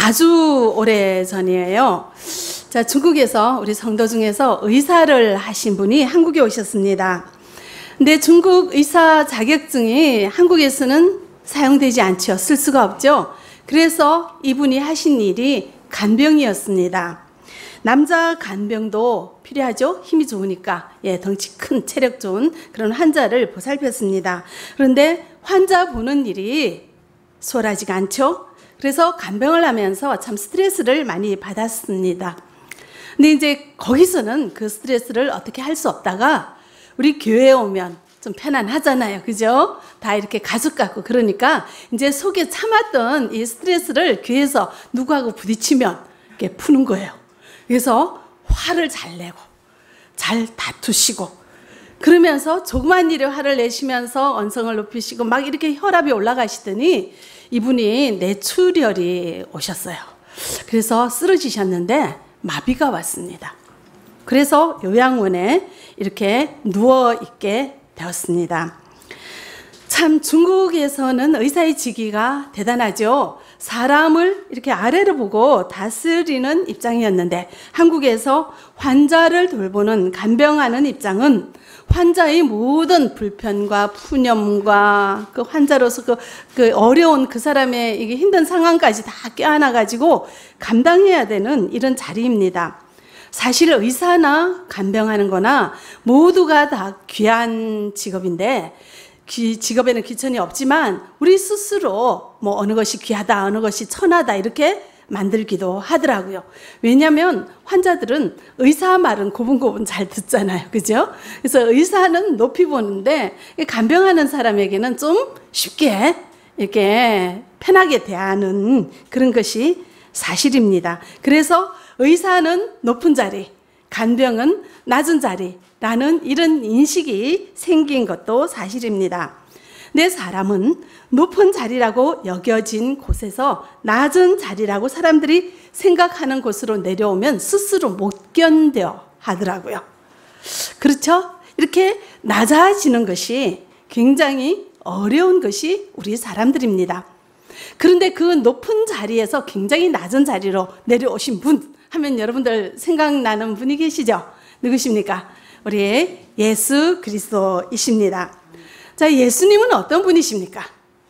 아주 오래 전이에요. 자, 중국에서 우리 성도 중에서 의사를 하신 분이 한국에 오셨습니다. 근데 중국 의사 자격증이 한국에서는 사용되지 않죠. 쓸 수가 없죠. 그래서 이분이 하신 일이 간병이었습니다. 남자 간병도 필요하죠. 힘이 좋으니까. 덩치 큰 체력 좋은 그런 환자를 보살폈습니다. 그런데 환자 보는 일이 수월하지가 않죠. 그래서 간병을 하면서 참 스트레스를 많이 받았습니다. 근데 이제 거기서는 그 스트레스를 어떻게 할 수 없다가 우리 교회에 오면 좀 편안하잖아요. 그죠? 다 이렇게 가족 같고 그러니까 이제 속에 참았던 이 스트레스를 교회에서 누구하고 부딪히면 이렇게 푸는 거예요. 그래서 화를 잘 내고 잘 다투시고 그러면서 조그만 일에 화를 내시면서 언성을 높이시고 막 이렇게 혈압이 올라가시더니 이분이 뇌출혈이 오셨어요. 그래서 쓰러지셨는데 마비가 왔습니다. 그래서 요양원에 이렇게 누워있게 되었습니다. 참 중국에서는 의사의 직위가 대단하죠. 사람을 이렇게 아래로 보고 다스리는 입장이었는데 한국에서 환자를 돌보는 간병하는 입장은 환자의 모든 불편과 푸념과 그 환자로서 그 어려운 그 사람의 이게 힘든 상황까지 다 껴안아가지고 감당해야 되는 이런 자리입니다. 사실 의사나 간병하는 거나 모두가 다 귀한 직업인데 직업에는 귀천이 없지만 우리 스스로 뭐 어느 것이 귀하다 어느 것이 천하다 이렇게 만들기도 하더라고요. 왜냐하면 환자들은 의사 말은 고분고분 잘 듣잖아요. 그죠? 그래서 의사는 높이 보는데 간병하는 사람에게는 좀 쉽게 이렇게 편하게 대하는 그런 것이 사실입니다. 그래서 의사는 높은 자리, 간병은 낮은 자리라는 이런 인식이 생긴 것도 사실입니다. 내 사람은 높은 자리라고 여겨진 곳에서 낮은 자리라고 사람들이 생각하는 곳으로 내려오면 스스로 못 견뎌 하더라고요. 그렇죠? 이렇게 낮아지는 것이 굉장히 어려운 것이 우리 사람들입니다. 그런데 그 높은 자리에서 굉장히 낮은 자리로 내려오신 분 하면 여러분들 생각나는 분이 계시죠? 누구십니까? 우리 예수 그리스도이십니다. 자, 예수님은 어떤 분이십니까?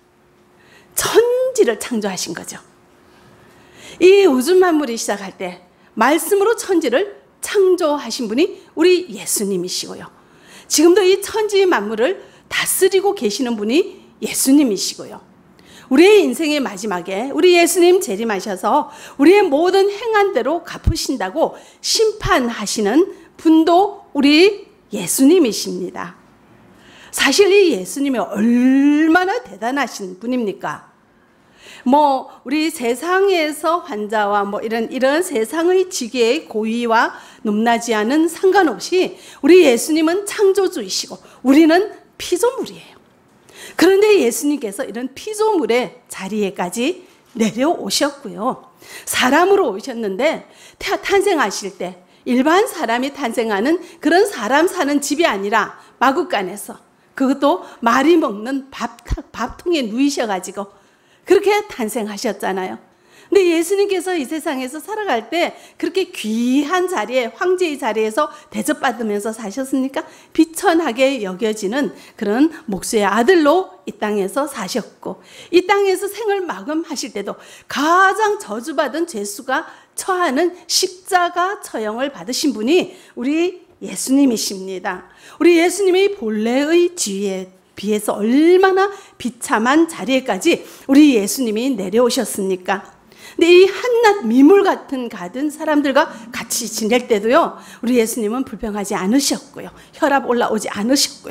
천지를 창조하신 거죠. 이 우주 만물이 시작할 때 말씀으로 천지를 창조하신 분이 우리 예수님이시고요. 지금도 이 천지 만물을 다스리고 계시는 분이 예수님이시고요. 우리의 인생의 마지막에 우리 예수님 재림하셔서 우리의 모든 행한대로 갚으신다고 심판하시는 분도 우리 예수님이십니다. 사실 이 예수님이 얼마나 대단하신 분입니까? 뭐 우리 세상에서 환자와 뭐 이런 세상의 지계의 고위와 높낮이 하는 상관없이 우리 예수님은 창조주이시고 우리는 피조물이에요. 그런데 예수님께서 이런 피조물의 자리에까지 내려오셨고요. 사람으로 오셨는데 탄생하실 때 일반 사람이 탄생하는 그런 사람 사는 집이 아니라 마구간에서 그것도 말이 먹는 밥통에 누이셔가지고 그렇게 탄생하셨잖아요. 근데 예수님께서 이 세상에서 살아갈 때 그렇게 귀한 자리에 황제의 자리에서 대접받으면서 사셨습니까? 비천하게 여겨지는 그런 목수의 아들로 이 땅에서 사셨고 이 땅에서 생을 마감하실 때도 가장 저주받은 죄수가 처하는 십자가 처형을 받으신 분이 우리 예수님이십니다. 우리 예수님이 본래의 지위에 비해서 얼마나 비참한 자리에까지 우리 예수님이 내려오셨습니까? 근데 이 한낱 미물 같은 가든 사람들과 같이 지낼 때도요, 우리 예수님은 불평하지 않으셨고요, 혈압 올라오지 않으셨고요,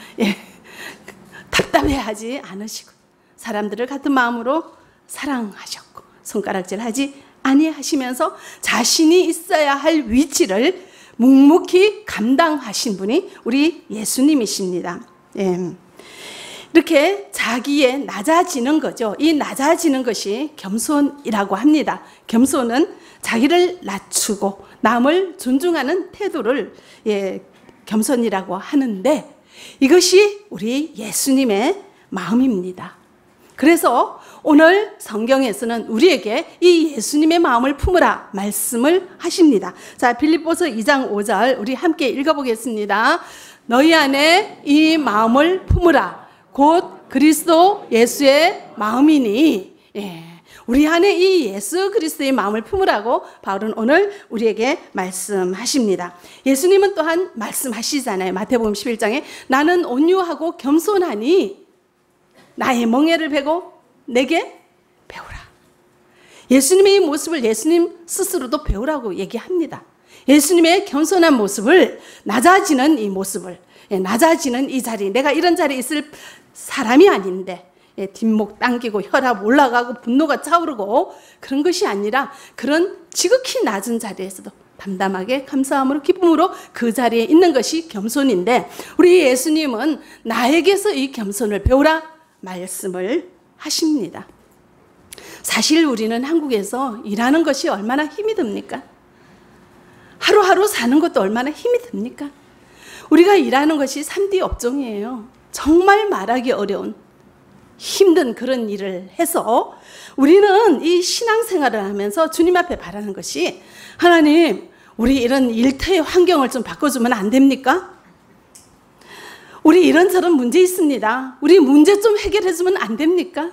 답답해하지 않으시고 사람들을 같은 마음으로 사랑하셨고 손가락질하지 아니하시면서 자신이 있어야 할 위치를 묵묵히 감당하신 분이 우리 예수님이십니다. 이렇게 자기의 낮아지는 거죠. 이 낮아지는 것이 겸손이라고 합니다. 겸손은 자기를 낮추고 남을 존중하는 태도를 겸손이라고 하는데 이것이 우리 예수님의 마음입니다. 그래서 오늘 성경에서는 우리에게 이 예수님의 마음을 품으라 말씀을 하십니다. 자, 빌립보서 2장 5절 우리 함께 읽어보겠습니다. 너희 안에 이 마음을 품으라 곧 그리스도 예수의 마음이니. 예. 우리 안에 이 예수 그리스도의 마음을 품으라고 바울은 오늘 우리에게 말씀하십니다. 예수님은 또한 말씀하시잖아요. 마태복음 11장에 나는 온유하고 겸손하니 나의 멍에를 베고 내게 배우라. 예수님의 이 모습을 예수님 스스로도 배우라고 얘기합니다. 예수님의 겸손한 모습을, 낮아지는 이 모습을, 낮아지는 이 자리, 내가 이런 자리에 있을 사람이 아닌데 뒷목 당기고 혈압 올라가고 분노가 차오르고 그런 것이 아니라 그런 지극히 낮은 자리에서도 담담하게 감사함으로 기쁨으로 그 자리에 있는 것이 겸손인데, 우리 예수님은 나에게서 이 겸손을 배우라 말씀을 하십니다. 사실 우리는 한국에서 일하는 것이 얼마나 힘이 듭니까? 하루하루 사는 것도 얼마나 힘이 듭니까? 우리가 일하는 것이 3D 업종이에요. 정말 말하기 어려운 힘든 그런 일을 해서 우리는 이 신앙생활을 하면서 주님 앞에 바라는 것이, 하나님 우리 이런 일터의 환경을 좀 바꿔주면 안 됩니까? 우리 이런저런 문제 있습니다. 우리 문제 좀 해결해주면 안 됩니까?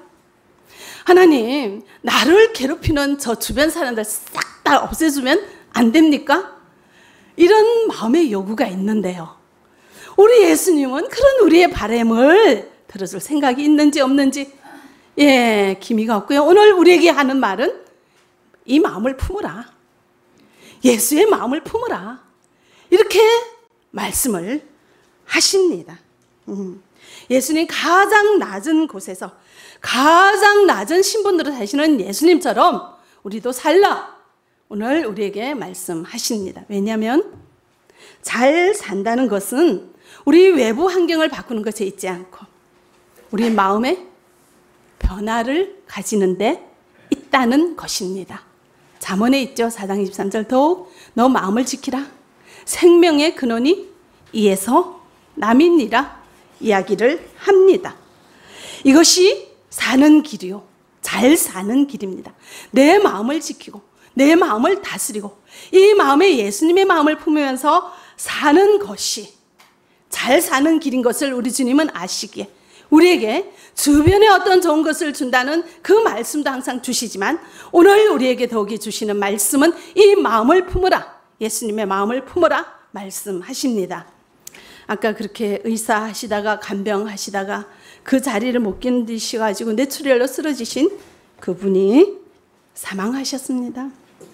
하나님 나를 괴롭히는 저 주변 사람들 싹 다 없애주면 안 됩니까? 이런 마음의 요구가 있는데요, 우리 예수님은 그런 우리의 바람을 들어줄 생각이 있는지 없는지 기미가 없고요. 오늘 우리에게 하는 말은 이 마음을 품으라, 예수의 마음을 품으라, 이렇게 말씀을 하십니다. 예수님 가장 낮은 곳에서 가장 낮은 신분으로 사시는 예수님처럼 우리도 살라, 오늘 우리에게 말씀하십니다. 왜냐하면 잘 산다는 것은 우리 외부 환경을 바꾸는 것에 있지 않고 우리 마음의 변화를 가지는 데 있다는 것입니다. 잠언에 있죠. 4장 23절 더욱 너 마음을 지키라 생명의 근원이 이에서 남이니라 이야기를 합니다. 이것이 사는 길이요, 잘 사는 길입니다. 내 마음을 지키고 내 마음을 다스리고 이 마음에 예수님의 마음을 품으면서 사는 것이 잘 사는 길인 것을 우리 주님은 아시기에 우리에게 주변에 어떤 좋은 것을 준다는 그 말씀도 항상 주시지만, 오늘 우리에게 더욱이 주시는 말씀은 이 마음을 품으라, 예수님의 마음을 품으라 말씀하십니다. 아까 그렇게 의사 하시다가 간병하시다가 그 자리를 못 견디셔가지고 뇌출혈로 쓰러지신 그분이 사망하셨습니다.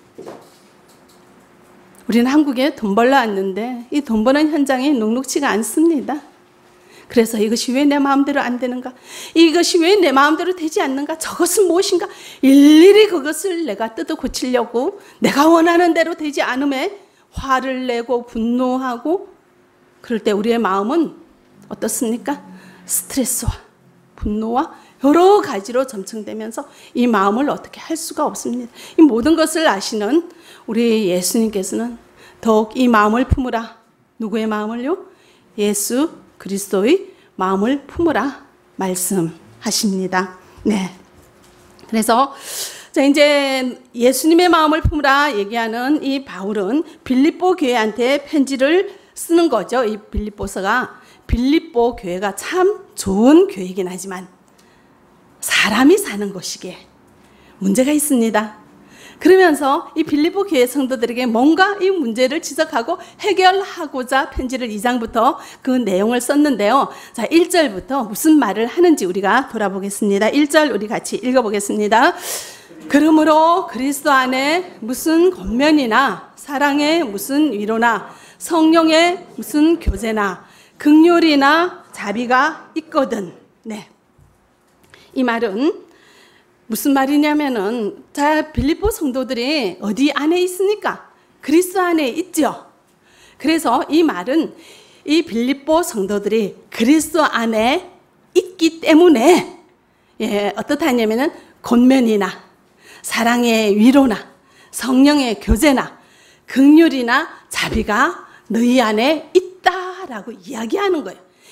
우리는 한국에 돈 벌러 왔는데 이 돈 버는 현장이 녹록지가 않습니다. 그래서 이것이 왜 내 마음대로 안 되는가, 이것이 왜 내 마음대로 되지 않는가, 저것은 무엇인가, 일일이 그것을 내가 뜯어 고치려고 내가 원하는 대로 되지 않음에 화를 내고 분노하고, 그럴 때 우리의 마음은 어떻습니까? 스트레스와 분노와 여러 가지로 점층되면서 이 마음을 어떻게 할 수가 없습니다. 이 모든 것을 아시는 우리 예수님께서는 더욱 이 마음을 품으라, 누구의 마음을요? 예수 그리스도의 마음을 품으라 말씀하십니다. 네. 그래서 자, 이제 예수님의 마음을 품으라 얘기하는 이 바울은 빌립보 교회한테 편지를 쓰는 거죠. 이 빌립보서가, 빌립보 교회가 참 좋은 교회이긴 하지만 사람이 사는 곳이기에 문제가 있습니다. 그러면서 이 빌립보 교회 성도들에게 뭔가 이 문제를 지적하고 해결하고자 편지를 2장부터 그 내용을 썼는데요. 자, 1절부터 무슨 말을 하는지 우리가 돌아보겠습니다. 1절 우리 같이 읽어보겠습니다. 그러므로 그리스도 안에 무슨 권면이나 사랑의 무슨 위로나 성령의 무슨 교제나 긍휼이나 자비가 있거든. 네. 이 말은 무슨 말이냐면은, 자, 빌립보 성도들이 어디 안에 있습니까? 그리스도 안에 있죠. 그래서 이 말은 이 빌립보 성도들이 그리스도 안에 있기 때문에 어떻다냐면은 권면이나 사랑의 위로나 성령의 교제나 긍휼이나 자비가 너희 안에 있다라고 이야기하는 거예요.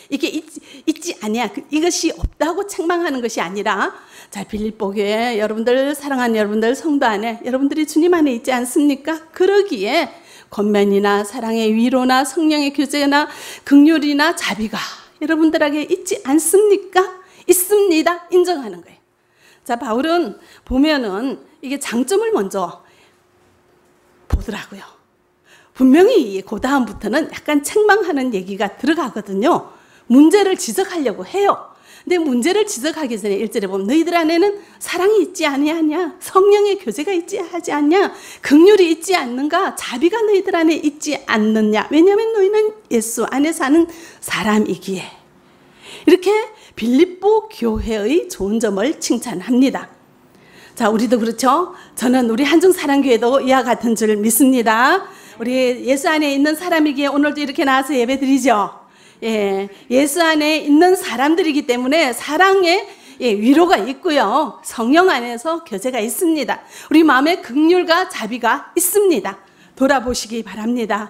이게 있지 아니야. 이것이 없다고 책망하는 것이 아니라, 자, 빌립보 교회 여러분들, 사랑하는 여러분들, 성도 안에 여러분들이 주님 안에 있지 않습니까? 그러기에 권면이나 사랑의 위로나 성령의 교제나 긍휼이나 자비가 여러분들에게 있지 않습니까? 있습니다. 인정하는 거예요. 자, 바울은 보면은 이게 장점을 먼저 보더라고요. 분명히 그 다음부터는 약간 책망하는 얘기가 들어가거든요. 문제를 지적하려고 해요. 근데 문제를 지적하기 전에 1절에 보면 너희들 안에는 사랑이 있지 아니하냐, 성령의 교제가 있지 하지 않냐, 긍휼이 있지 않는가, 자비가 너희들 안에 있지 않느냐. 왜냐하면 너희는 예수 안에 사는 사람이기에. 이렇게 빌립보 교회의 좋은 점을 칭찬합니다. 자, 우리도 그렇죠. 저는 우리 한중사랑교회도 이와 같은 줄 믿습니다. 우리 예수 안에 있는 사람이기에 오늘도 이렇게 나와서 예배 드리죠. 예, 예수 안에 있는 사람들이기 때문에 사랑의 위로가 있고요. 성령 안에서 교제가 있습니다. 우리 마음에 긍휼과 자비가 있습니다. 돌아보시기 바랍니다.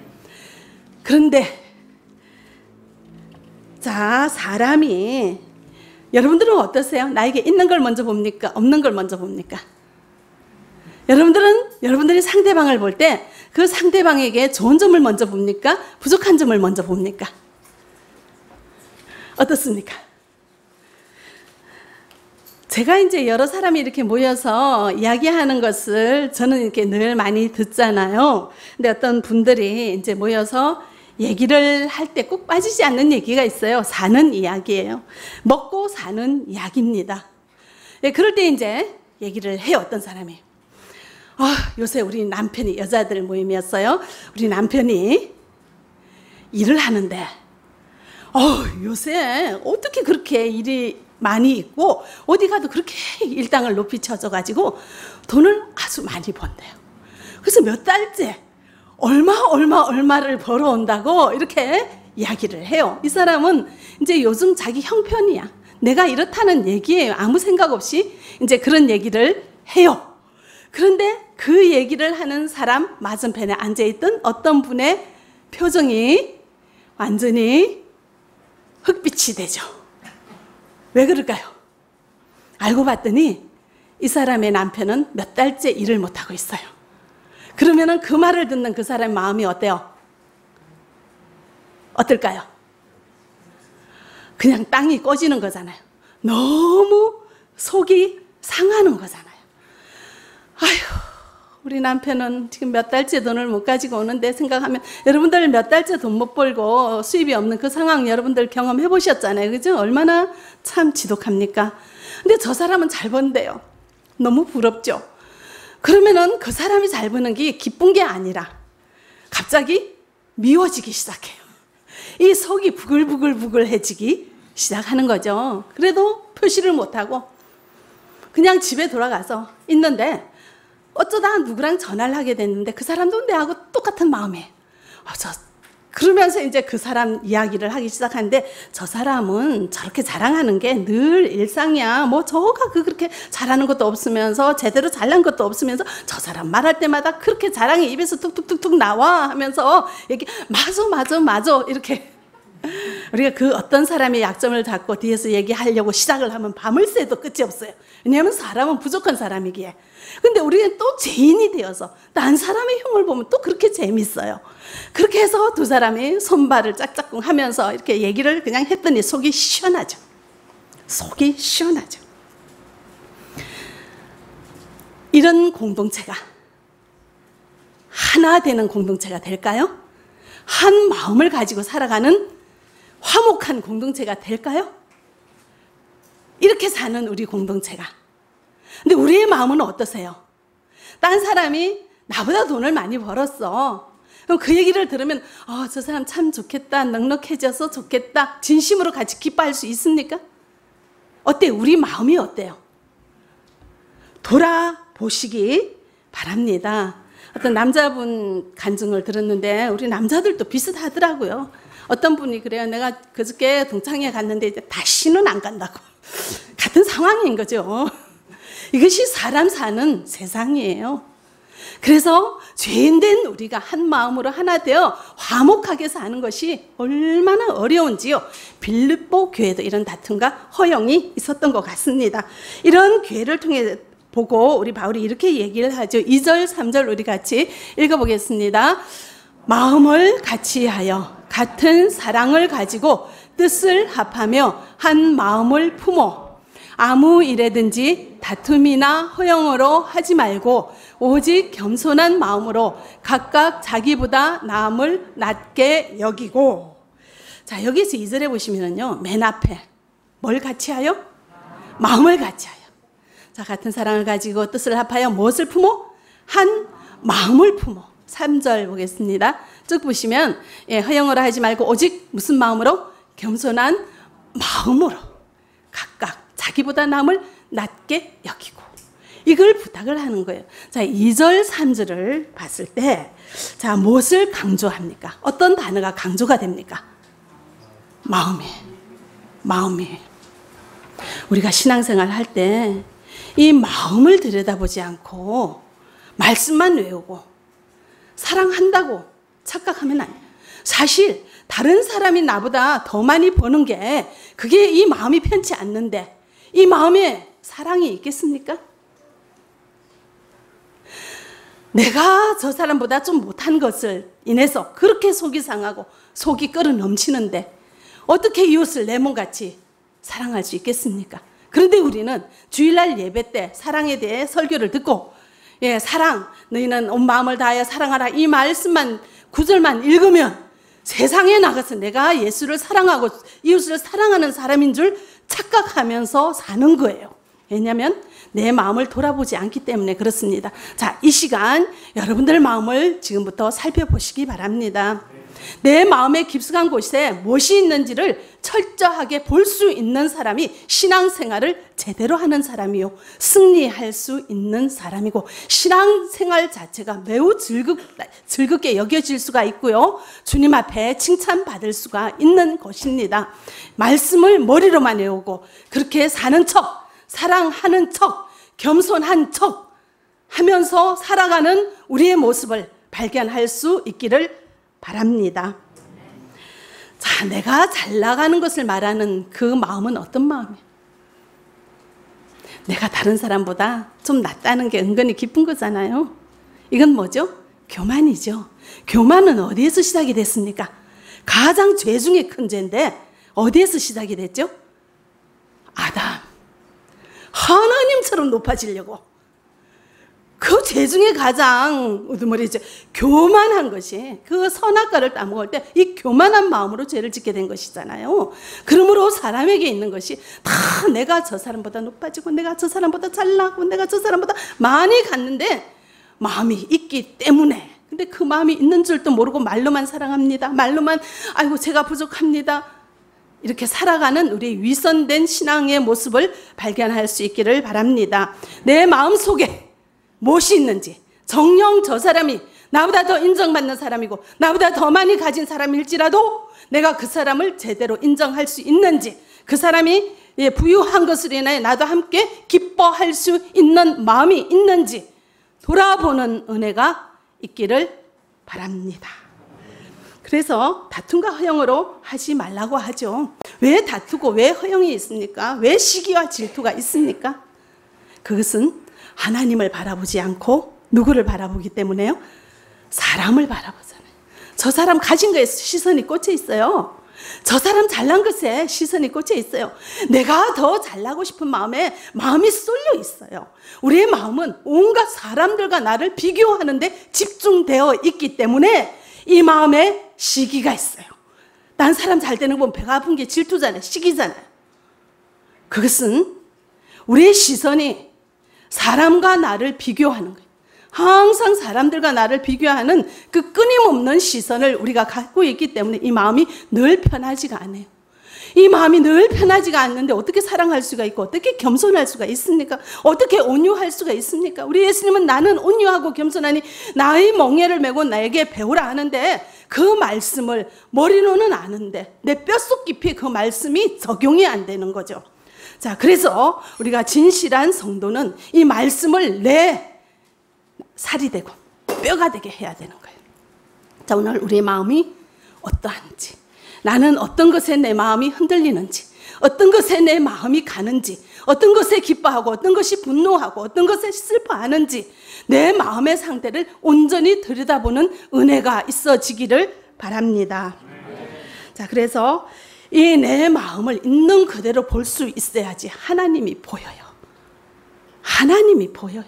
그런데 자, 사람이 여러분들은 어떠세요? 나에게 있는 걸 먼저 봅니까? 없는 걸 먼저 봅니까? 여러분들이 상대방을 볼 때 그 상대방에게 좋은 점을 먼저 봅니까? 부족한 점을 먼저 봅니까? 어떻습니까? 제가 이제 여러 사람이 이렇게 모여서 이야기하는 것을 저는 이렇게 늘 많이 듣잖아요. 근데 어떤 분들이 이제 모여서 얘기를 할 때 꼭 빠지지 않는 얘기가 있어요. 사는 이야기예요. 먹고 사는 이야기입니다. 예, 그럴 때 이제 얘기를 해요. 어떤 사람이. 요새 우리 남편이, 여자들 모임이었어요. 우리 남편이 일을 하는데 요새 어떻게 그렇게 일이 많이 있고 어디 가도 그렇게 일당을 높이 쳐줘가지고 돈을 아주 많이 번대요. 그래서 몇 달째 얼마를 벌어온다고 이렇게 이야기를 해요. 이 사람은 이제 요즘 자기 형편이야. 내가 이렇다는 얘기예요. 아무 생각 없이 이제 그런 얘기를 해요. 그런데 그 얘기를 하는 사람 맞은편에 앉아있던 어떤 분의 표정이 완전히 흑빛이 되죠. 왜 그럴까요? 알고 봤더니 이 사람의 남편은 몇 달째 일을 못하고 있어요. 그러면은 그 말을 듣는 그 사람의 마음이 어때요? 어떨까요? 그냥 땅이 꺼지는 거잖아요. 너무 속이 상하는 거잖아요. 아휴, 우리 남편은 지금 몇 달째 돈을 못 가지고 오는데 생각하면, 여러분들 몇 달째 돈 못 벌고 수입이 없는 그 상황 여러분들 경험해 보셨잖아요. 그죠? 얼마나 참 지독합니까? 근데 저 사람은 잘 번대요. 너무 부럽죠? 그러면은 그 사람이 잘 버는 게 기쁜 게 아니라 갑자기 미워지기 시작해요. 이 속이 부글부글해지기 시작하는 거죠. 그래도 표시를 못하고 그냥 집에 돌아가서 있는데 어쩌다 누구랑 전화를 하게 됐는데 그 사람도 내하고 똑같은 마음이에요. 그러면서 이제 그 사람 이야기를 하기 시작하는데, 저 사람은 저렇게 자랑하는 게 늘 일상이야. 뭐 저가 그렇게 잘하는 것도 없으면서 제대로 잘난 것도 없으면서 저 사람 말할 때마다 그렇게 자랑이 입에서 툭툭툭툭 나와 하면서 얘기, 맞아 이렇게 우리가 그 어떤 사람의 약점을 잡고 뒤에서 얘기하려고 시작을 하면 밤을 새도 끝이 없어요. 왜냐하면 사람은 부족한 사람이기에. 근데 우리는 또 죄인이 되어서 딴 사람의 흉을 보면 또 그렇게 재밌어요. 그렇게 해서 두 사람이 손발을 짝짝꿍 하면서 이렇게 얘기를 그냥 했더니 속이 시원하죠. 속이 시원하죠. 이런 공동체가 하나 되는 공동체가 될까요? 한 마음을 가지고 살아가는 화목한 공동체가 될까요? 이렇게 사는 우리 공동체가. 근데 우리의 마음은 어떠세요? 딴 사람이 나보다 돈을 많이 벌었어. 그럼 그 얘기를 들으면 저 사람 참 좋겠다, 넉넉해져서 좋겠다, 진심으로 같이 기뻐할 수 있습니까? 어때요? 우리 마음이 어때요? 돌아보시기 바랍니다. 어떤 남자분 간증을 들었는데 우리 남자들도 비슷하더라고요. 어떤 분이 그래요. 내가 그저께 동창회 갔는데 이제 다시는 안 간다고. 같은 상황인 거죠. 이것이 사람 사는 세상이에요. 그래서 죄인된 우리가 한 마음으로 하나 되어 화목하게 사는 것이 얼마나 어려운지요. 빌립보 교회도 이런 다툼과 허영이 있었던 것 같습니다. 이런 교회를 통해 보고 우리 바울이 이렇게 얘기를 하죠. 2절, 3절 우리 같이 읽어보겠습니다. 마음을 같이하여 같은 사랑을 가지고 뜻을 합하며 한 마음을 품어 아무 일에든지 다툼이나 허영으로 하지 말고 오직 겸손한 마음으로 각각 자기보다 남을 낮게 여기고. 자, 여기서 2절에 보시면요, 맨 앞에 뭘 같이 하여? 마음을 같이 하여. 자, 같은 사랑을 가지고 뜻을 합하여 무엇을 품어? 한 마음을 품어. 3절 보겠습니다. 쭉 보시면 허영으로 하지 말고 오직 무슨 마음으로? 겸손한 마음으로 각각 자기보다 남을 낮게 여기고. 이걸 부탁을 하는 거예요. 자, 2절, 3절을 봤을 때, 자, 무엇을 강조합니까? 어떤 단어가 강조가 됩니까? 마음이. 우리가 신앙생활 할 때 이 마음을 들여다보지 않고 말씀만 외우고 사랑한다고 착각하면 안 돼요. 사실 다른 사람이 나보다 더 많이 버는 게 그게 이 마음이 편치 않는데 이 마음에 사랑이 있겠습니까? 내가 저 사람보다 좀 못한 것을 인해서 그렇게 속이 상하고 속이 끓어 넘치는데 어떻게 이웃을 내 몸같이 사랑할 수 있겠습니까? 그런데 우리는 주일날 예배 때 사랑에 대해 설교를 듣고 사랑, 너희는 온 마음을 다하여 사랑하라 이 말씀만 9절만 읽으면 세상에 나가서 내가 예수를 사랑하고 이웃을 사랑하는 사람인 줄 착각하면서 사는 거예요. 왜냐하면 내 마음을 돌아보지 않기 때문에 그렇습니다. 자, 이 시간 여러분들 마음을 지금부터 살펴보시기 바랍니다. 내 마음의 깊숙한 곳에 무엇이 있는지를 철저하게 볼 수 있는 사람이 신앙생활을 제대로 하는 사람이요, 승리할 수 있는 사람이고, 신앙생활 자체가 매우 즐겁게 여겨질 수가 있고요, 주님 앞에 칭찬받을 수가 있는 것입니다. 말씀을 머리로만 외우고 그렇게 사는 척, 사랑하는 척, 겸손한 척 하면서 살아가는 우리의 모습을 발견할 수 있기를 바랍니다. 자, 내가 잘 나가는 것을 말하는 그 마음은 어떤 마음이에요? 내가 다른 사람보다 좀 낫다는 게 은근히 기쁜 거잖아요. 이건 뭐죠? 교만이죠. 교만은 어디에서 시작이 됐습니까? 가장 죄 중에 큰 죄인데 어디에서 시작이 됐죠? 아담. 하나님처럼 높아지려고. 그 죄 중에 가장 우두머리죠. 교만한 것이, 그 선악과를 따먹을 때 이 교만한 마음으로 죄를 짓게 된 것이잖아요. 그러므로 사람에게 있는 것이 다 내가 저 사람보다 높아지고 내가 저 사람보다 잘나고 내가 저 사람보다 많이 갔는데 마음이 있기 때문에, 근데 그 마음이 있는 줄도 모르고 말로만 사랑합니다. 말로만 아이고 제가 부족합니다. 이렇게 살아가는 우리 위선된 신앙의 모습을 발견할 수 있기를 바랍니다. 내 마음속에 무엇이 있는지, 정녕 저 사람이 나보다 더 인정받는 사람이고 나보다 더 많이 가진 사람일지라도 내가 그 사람을 제대로 인정할 수 있는지, 그 사람이 부유한 것을 인해 나도 함께 기뻐할 수 있는 마음이 있는지 돌아보는 은혜가 있기를 바랍니다. 그래서 다툼과 허영으로 하지 말라고 하죠. 왜 다투고 왜 허영이 있습니까? 왜 시기와 질투가 있습니까? 그것은 하나님을 바라보지 않고 누구를 바라보기 때문에요? 사람을 바라보잖아요. 저 사람 가진 거에 시선이 꽂혀 있어요. 저 사람 잘난 것에 시선이 꽂혀 있어요. 내가 더 잘나고 싶은 마음이 쏠려 있어요. 우리의 마음은 온갖 사람들과 나를 비교하는데 집중되어 있기 때문에 이 마음에 시기가 있어요. 난 사람 잘 되는 거 보면 배가 아픈 게 질투잖아요. 시기잖아요. 그것은 우리의 시선이 사람과 나를 비교하는 거예요. 항상 사람들과 나를 비교하는 그 끊임없는 시선을 우리가 갖고 있기 때문에 이 마음이 늘 편하지가 않아요. 이 마음이 늘 편하지가 않는데 어떻게 사랑할 수가 있고 어떻게 겸손할 수가 있습니까? 어떻게 온유할 수가 있습니까? 우리 예수님은 나는 온유하고 겸손하니 나의 멍에를 메고 나에게 배우라 하는데 그 말씀을 머리로는 아는데 내 뼛속 깊이 그 말씀이 적용이 안 되는 거죠. 자, 그래서 우리가 진실한 성도는 이 말씀을 내 살이 되고 뼈가 되게 해야 되는 거예요. 자, 오늘 우리의 마음이 어떠한지, 나는 어떤 것에 내 마음이 흔들리는지, 어떤 것에 내 마음이 가는지, 어떤 것에 기뻐하고 어떤 것이 분노하고 어떤 것에 슬퍼하는지 내 마음의 상태를 온전히 들여다보는 은혜가 있어지기를 바랍니다. 자, 그래서 이 내 마음을 있는 그대로 볼 수 있어야지 하나님이 보여요. 하나님이 보여요.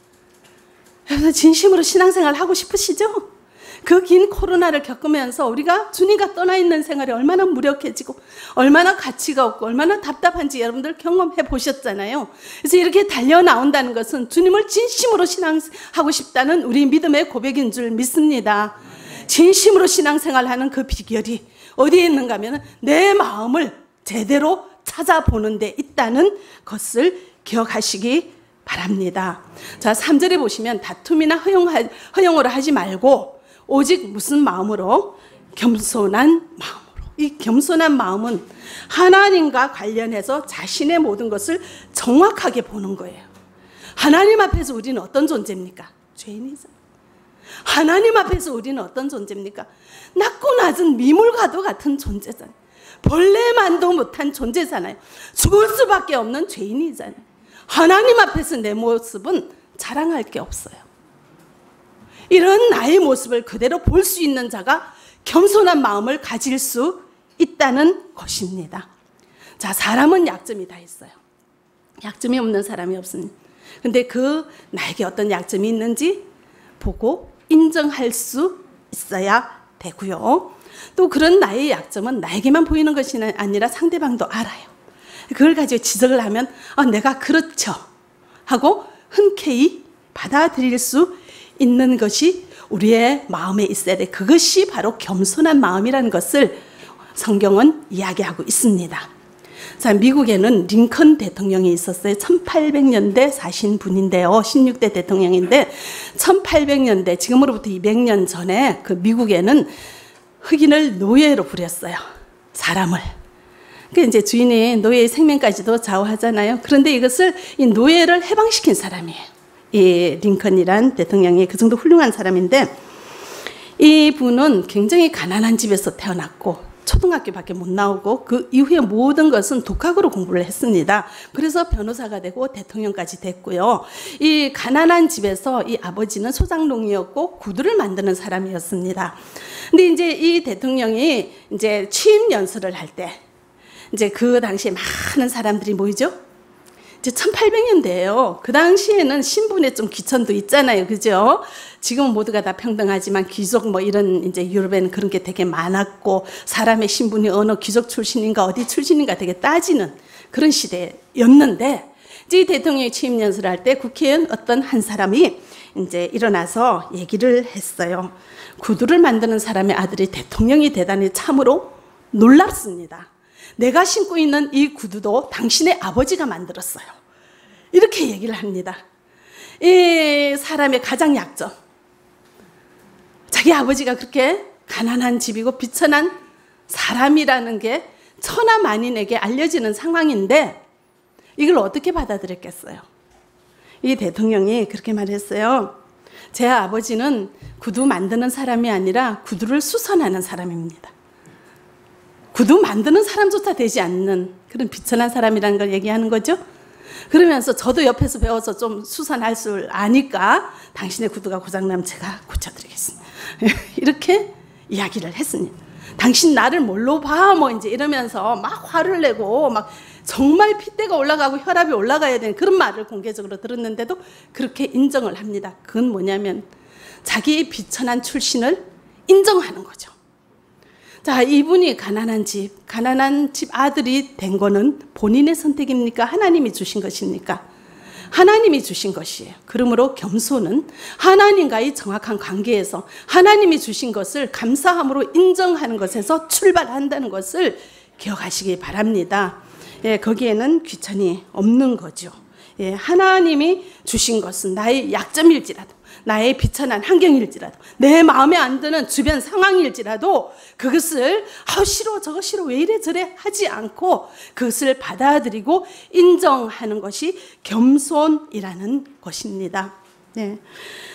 여러분 진심으로 신앙생활 하고 싶으시죠? 그 긴 코로나를 겪으면서 우리가 주님과 떠나 있는 생활이 얼마나 무력해지고 얼마나 가치가 없고 얼마나 답답한지 여러분들 경험해 보셨잖아요. 그래서 이렇게 달려 나온다는 것은 주님을 진심으로 신앙하고 싶다는 우리 믿음의 고백인 줄 믿습니다. 진심으로 신앙생활하는 그 비결이 어디에 있는가 하면 내 마음을 제대로 찾아보는 데 있다는 것을 기억하시기 바랍니다. 자, 3절에 보시면 다툼이나 허용으로 하지 말고 오직 무슨 마음으로? 겸손한 마음으로. 이 겸손한 마음은 하나님과 관련해서 자신의 모든 것을 정확하게 보는 거예요. 하나님 앞에서 우리는 어떤 존재입니까? 죄인이잖아요. 하나님 앞에서 우리는 어떤 존재입니까? 낮고 낮은 미물과도 같은 존재잖아요. 벌레만도 못한 존재잖아요. 죽을 수밖에 없는 죄인이잖아요. 하나님 앞에서 내 모습은 자랑할 게 없어요. 이런 나의 모습을 그대로 볼 수 있는 자가 겸손한 마음을 가질 수 있다는 것입니다. 자, 사람은 약점이 다 있어요. 약점이 없는 사람이 없습니다. 근데 나에게 어떤 약점이 있는지 보고 인정할 수 있어야 되고요. 또 그런 나의 약점은 나에게만 보이는 것이 아니라 상대방도 알아요. 그걸 가지고 지적을 하면 내가 그렇죠 하고 흔쾌히 받아들일 수 있는 것이 우리의 마음에 있어야 돼. 그것이 바로 겸손한 마음이라는 것을 성경은 이야기하고 있습니다. 자, 미국에는 링컨 대통령이 있었어요. 1800년대 사신 분인데요. 16대 대통령인데 1800년대 지금으로부터 200년 전에 그 미국에는 흑인을 노예로 부렸어요. 사람을. 그 이제 주인이 노예의 생명까지도 좌우하잖아요. 그런데 이 노예를 해방시킨 사람이에요. 이 링컨이란 대통령이 그 정도 훌륭한 사람인데 이 분은 굉장히 가난한 집에서 태어났고 초등학교밖에 못 나오고 그 이후에 모든 것은 독학으로 공부를 했습니다. 그래서 변호사가 되고 대통령까지 됐고요. 이 가난한 집에서 이 아버지는 소장농이었고 구두를 만드는 사람이었습니다. 근데 이제 이 대통령이 이제 취임 연설을 할 때 이제 그 당시에 많은 사람들이 모이죠. 이제 1800년대예요. 그 당시에는 신분에 좀 귀천도 있잖아요. 그죠? 지금은 모두가 다 평등하지만 귀족 이런 이제 유럽에는 그런 게 되게 많았고 사람의 신분이 어느 귀족 출신인가 어디 출신인가 되게 따지는 그런 시대였는데 이제 이 대통령이 취임 연설을 할 때 국회의원 어떤 한 사람이 이제 일어나서 얘기를 했어요. 구두를 만드는 사람의 아들이 대통령이 되다니 참으로 놀랍습니다. 내가 신고 있는 이 구두도 당신의 아버지가 만들었어요. 이렇게 얘기를 합니다. 이 사람의 가장 약점. 자기 아버지가 그렇게 가난한 집이고 비천한 사람이라는 게 천하만인에게 알려지는 상황인데 이걸 어떻게 받아들였겠어요? 이 대통령이 그렇게 말했어요. 제 아버지는 구두 만드는 사람이 아니라 구두를 수선하는 사람입니다. 구두 만드는 사람조차 되지 않는 그런 비천한 사람이라는 걸 얘기하는 거죠. 그러면서 저도 옆에서 배워서 좀 수선할 줄 아니까 당신의 구두가 고장나면 제가 고쳐드리겠습니다. 이렇게 이야기를 했습니다. 당신 나를 뭘로 봐? 이제 이러면서 막 화를 내고 막 정말 핏대가 올라가고 혈압이 올라가야 되는 그런 말을 공개적으로 들었는데도 그렇게 인정을 합니다. 그건 뭐냐면 자기의 비천한 출신을 인정하는 거죠. 자, 이분이 가난한 집 아들이 된 거는 본인의 선택입니까? 하나님이 주신 것입니까? 하나님이 주신 것이에요. 그러므로 겸손은 하나님과의 정확한 관계에서 하나님이 주신 것을 감사함으로 인정하는 것에서 출발한다는 것을 기억하시기 바랍니다. 예, 거기에는 귀천이 없는 거죠. 예, 하나님이 주신 것은 나의 약점일지라도 나의 비천한 환경일지라도 내 마음에 안 드는 주변 상황일지라도 그것을 싫어 저거 싫어 왜 이래 저래 하지 않고 그것을 받아들이고 인정하는 것이 겸손이라는 것입니다. 네.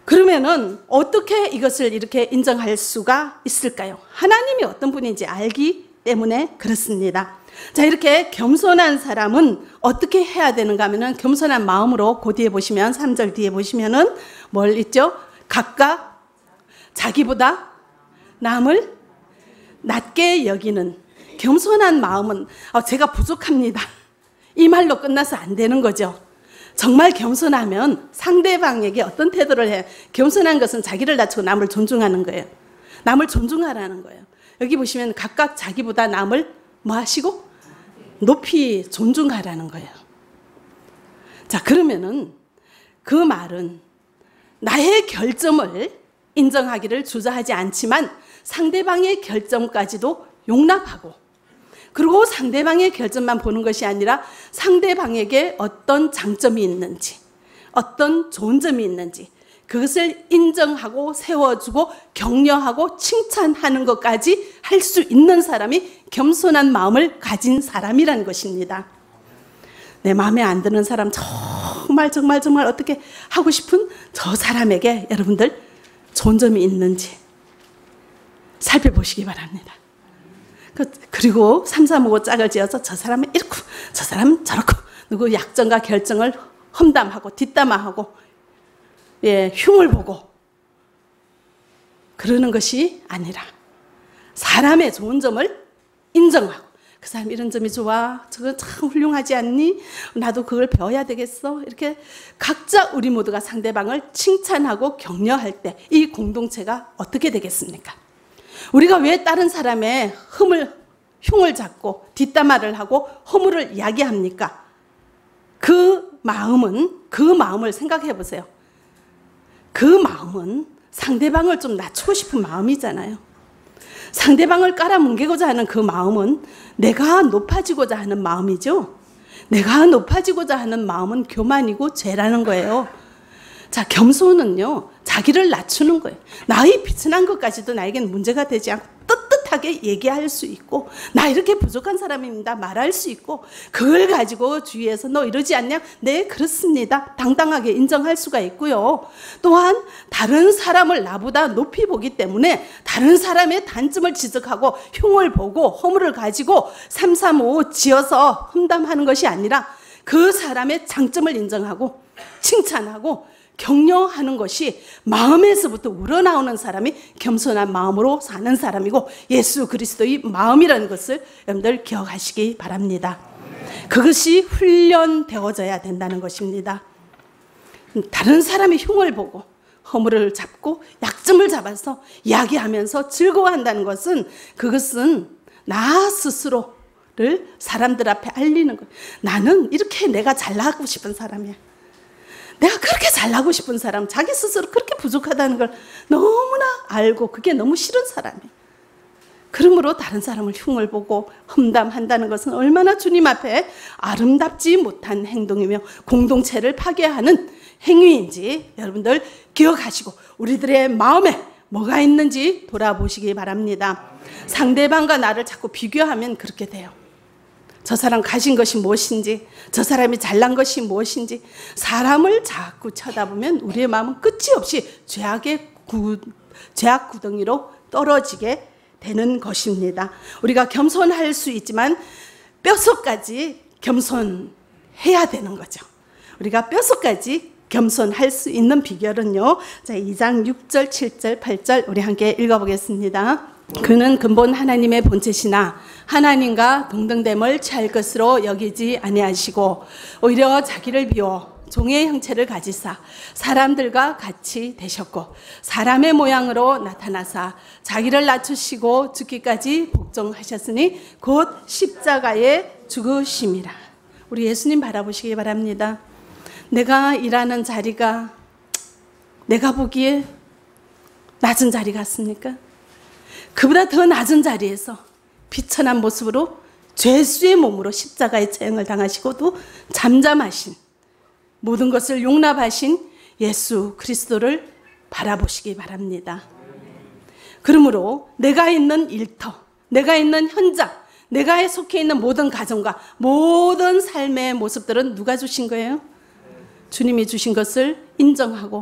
그러면은 어떻게 이것을 이렇게 인정할 수가 있을까요? 하나님이 어떤 분인지 알기 때문에 그렇습니다. 자, 이렇게 겸손한 사람은 어떻게 해야 되는가 하면은 겸손한 마음으로 그 뒤에 보시면 3절 뒤에 보시면은 뭘 있죠? 각각 자기보다 남을 낮게 여기는 겸손한 마음은 제가 부족합니다. 이 말로 끝나서 안 되는 거죠. 정말 겸손하면 상대방에게 어떤 태도를 해요? 겸손한 것은 자기를 낮추고 남을 존중하는 거예요. 남을 존중하라는 거예요. 여기 보시면 각각 자기보다 남을 뭐 하시고? 높이 존중하라는 거예요. 자, 그러면은 그 말은 나의 결점을 인정하기를 주저하지 않지만 상대방의 결점까지도 용납하고, 그리고 상대방의 결점만 보는 것이 아니라 상대방에게 어떤 장점이 있는지, 어떤 좋은 점이 있는지 그것을 인정하고 세워주고 격려하고 칭찬하는 것까지 할 수 있는 사람이 겸손한 마음을 가진 사람이라는 것입니다. 내 마음에 안 드는 사람, 정말 어떻게 하고 싶은 저 사람에게 여러분들 좋은 점이 있는지 살펴보시기 바랍니다. 그리고 3, 4, 5 짝을 지어서 저 사람은 이렇고 저 사람은 저렇고, 누구 약점과 결정을 험담하고 뒷담화하고 흉을 보고 그러는 것이 아니라 사람의 좋은 점을 인정하고, 그 사람 이런 점이 좋아, 저거 참 훌륭하지 않니? 나도 그걸 배워야 되겠어. 이렇게 각자 우리 모두가 상대방을 칭찬하고 격려할 때 이 공동체가 어떻게 되겠습니까? 우리가 왜 다른 사람의 흉을 잡고 뒷담화를 하고 허물을 이야기합니까? 그 마음을 생각해 보세요. 그 마음은 상대방을 좀 낮추고 싶은 마음이잖아요. 상대방을 깔아뭉개고자 하는 그 마음은 내가 높아지고자 하는 마음이죠. 내가 높아지고자 하는 마음은 교만이고 죄라는 거예요. 자, 겸손은요, 자기를 낮추는 거예요. 나의 비천한 것까지도 나에겐 문제가 되지 않고 떳떳하게 얘기할 수 있고, 나 이렇게 부족한 사람입니다 말할 수 있고, 그걸 가지고 주위에서 너 이러지 않냐? 네, 그렇습니다 당당하게 인정할 수가 있고요. 또한 다른 사람을 나보다 높이 보기 때문에 다른 사람의 단점을 지적하고 흉을 보고 허물을 가지고 3, 3, 5 지어서 험담하는 것이 아니라 그 사람의 장점을 인정하고 칭찬하고 격려하는 것이 마음에서부터 우러나오는 사람이 겸손한 마음으로 사는 사람이고, 예수 그리스도의 마음이라는 것을 여러분들 기억하시기 바랍니다. 그것이 훈련되어져야 된다는 것입니다. 다른 사람의 흉을 보고 허물을 잡고 약점을 잡아서 이야기하면서 즐거워한다는 것은, 그것은 나 스스로를 사람들 앞에 알리는 거예요. 나는 이렇게 내가 잘나고 싶은 사람이야. 내가 그렇게 잘나고 싶은 사람, 자기 스스로 그렇게 부족하다는 걸 너무나 알고 그게 너무 싫은 사람이에요. 그러므로 다른 사람을 흉을 보고 험담한다는 것은 얼마나 주님 앞에 아름답지 못한 행동이며 공동체를 파괴하는 행위인지 여러분들 기억하시고 우리들의 마음에 뭐가 있는지 돌아보시기 바랍니다. 상대방과 나를 자꾸 비교하면 그렇게 돼요. 저 사람 가진 것이 무엇인지, 저 사람이 잘난 것이 무엇인지, 사람을 자꾸 쳐다보면 우리의 마음은 끝이 없이 죄악 구덩이로 떨어지게 되는 것입니다. 우리가 겸손할 수 있지만 뼛속까지 겸손해야 되는 거죠. 우리가 뼛속까지 겸손할 수 있는 비결은요, 자, 2장 6절, 7절, 8절 우리 함께 읽어보겠습니다. 그는 근본 하나님의 본체시나 하나님과 동등됨을 취할 것으로 여기지 아니하시고 오히려 자기를 비워 종의 형체를 가지사 사람들과 같이 되셨고 사람의 모양으로 나타나사 자기를 낮추시고 죽기까지 복종하셨으니 곧 십자가에 죽으심이라. 우리 예수님 바라보시기 바랍니다. 내가 일하는 자리가 내가 보기에 낮은 자리 같습니까? 그보다 더 낮은 자리에서 비천한 모습으로 죄수의 몸으로 십자가의 처형을 당하시고도 잠잠하신, 모든 것을 용납하신 예수 그리스도를 바라보시기 바랍니다. 그러므로 내가 있는 일터, 내가 있는 현장, 내가 속해 있는 모든 가정과 모든 삶의 모습들은 누가 주신 거예요? 주님이 주신 것을 인정하고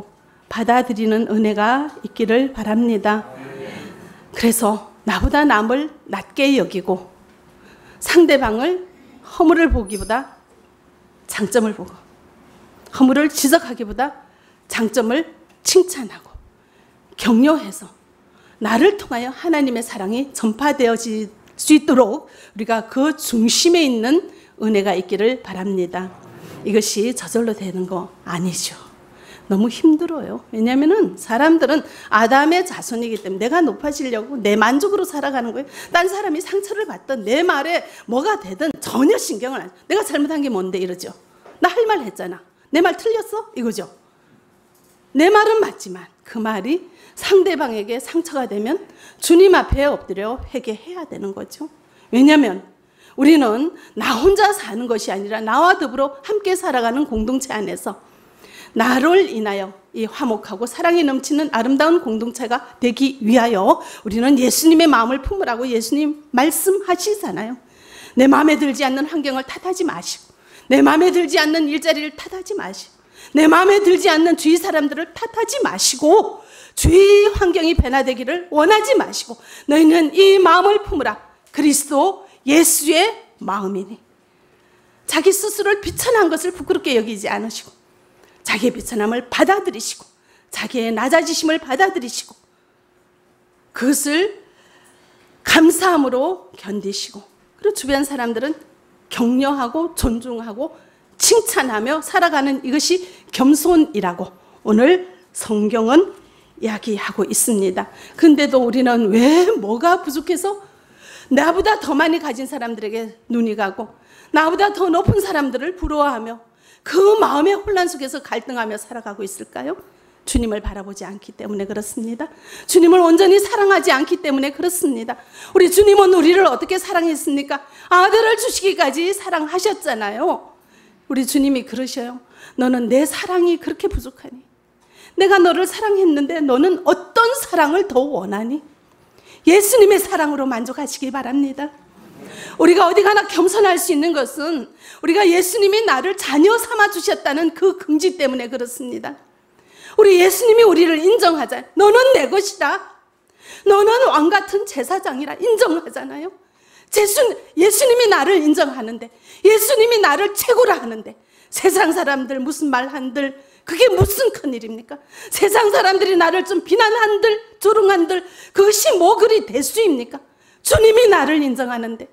받아들이는 은혜가 있기를 바랍니다. 그래서 나보다 남을 낮게 여기고 상대방을 허물을 보기보다 장점을 보고 허물을 지적하기보다 장점을 칭찬하고 격려해서 나를 통하여 하나님의 사랑이 전파되어질 수 있도록 우리가 그 중심에 있는 은혜가 있기를 바랍니다. 이것이 저절로 되는 거 아니죠. 너무 힘들어요. 왜냐하면 사람들은 아담의 자손이기 때문에 내가 높아지려고 내 만족으로 살아가는 거예요. 딴 사람이 상처를 받든 내 말에 뭐가 되든 전혀 신경을 안 써. 내가 잘못한 게 뭔데 이러죠. 나 할 말 했잖아. 내 말 틀렸어? 이거죠. 내 말은 맞지만 그 말이 상대방에게 상처가 되면 주님 앞에 엎드려 회개해야 되는 거죠. 왜냐하면 우리는 나 혼자 사는 것이 아니라 나와 더불어 함께 살아가는 공동체 안에서 나를 인하여 이 화목하고 사랑이 넘치는 아름다운 공동체가 되기 위하여 우리는 예수님의 마음을 품으라고 예수님 말씀하시잖아요. 내 마음에 들지 않는 환경을 탓하지 마시고 내 마음에 들지 않는 일자리를 탓하지 마시고 내 마음에 들지 않는 주위 사람들을 탓하지 마시고 주위 환경이 변화되기를 원하지 마시고 너희는 이 마음을 품으라. 그리스도 예수의 마음이니 자기 스스로를 비천한 것을 부끄럽게 여기지 않으시고 자기의 비천함을 받아들이시고 자기의 낮아지심을 받아들이시고 그것을 감사함으로 견디시고 그리고 주변 사람들은 격려하고 존중하고 칭찬하며 살아가는 이것이 겸손이라고 오늘 성경은 이야기하고 있습니다. 근데도 우리는 왜 뭐가 부족해서 나보다 더 많이 가진 사람들에게 눈이 가고 나보다 더 높은 사람들을 부러워하며 그 마음의 혼란 속에서 갈등하며 살아가고 있을까요? 주님을 바라보지 않기 때문에 그렇습니다. 주님을 온전히 사랑하지 않기 때문에 그렇습니다. 우리 주님은 우리를 어떻게 사랑했습니까? 아들을 주시기까지 사랑하셨잖아요. 우리 주님이 그러셔요. 너는 내 사랑이 그렇게 부족하니? 내가 너를 사랑했는데 너는 어떤 사랑을 더 원하니? 예수님의 사랑으로 만족하시기 바랍니다. 우리가 어디 가나 겸손할 수 있는 것은 우리가 예수님이 나를 자녀 삼아 주셨다는 그 긍지 때문에 그렇습니다. 우리 예수님이 우리를 인정하잖아요. 너는 내 것이다. 너는 왕같은 제사장이라 인정하잖아요. 예수님이 나를 인정하는데 예수님이 나를 최고라 하는데 세상 사람들 무슨 말 한들 그게 무슨 큰일입니까? 세상 사람들이 나를 좀 비난한들 조롱한들 그것이 뭐 그리 대수입니까? 주님이 나를 인정하는데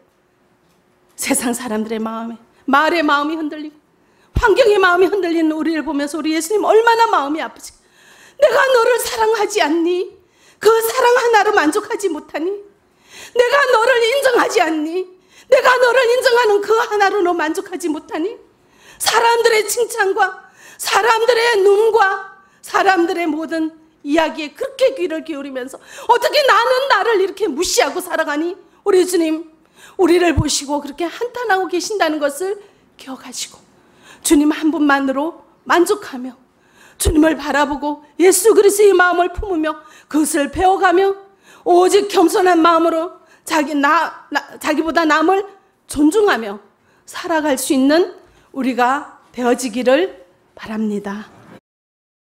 세상 사람들의 마음에 말의 마음이 흔들리고 환경의 마음이 흔들리는 우리를 보면서 우리 예수님 얼마나 마음이 아프지? 내가 너를 사랑하지 않니? 그 사랑 하나로 만족하지 못하니? 내가 너를 인정하지 않니? 내가 너를 인정하는 그 하나로 너 만족하지 못하니? 사람들의 칭찬과 사람들의 눈과 사람들의 모든 이야기에 그렇게 귀를 기울이면서 어떻게 나는 나를 이렇게 무시하고 살아가니? 우리 주님 우리를 보시고 그렇게 한탄하고 계신다는 것을 기억하시고 주님 한 분만으로 만족하며 주님을 바라보고 예수 그리스도의 마음을 품으며 그것을 배워가며 오직 겸손한 마음으로 자기보다 남을 존중하며 살아갈 수 있는 우리가 되어지기를 바랍니다.